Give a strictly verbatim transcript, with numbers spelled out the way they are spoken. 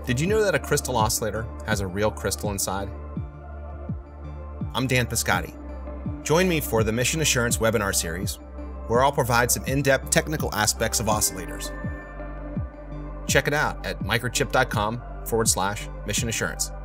Did you know that a crystal oscillator has a real crystal inside? I'm Dan Piscotty. Join me for the Mission Assurance webinar series, where I'll provide some in-depth technical aspects of oscillators. Check it out at microchip dot com forward slash mission assurance.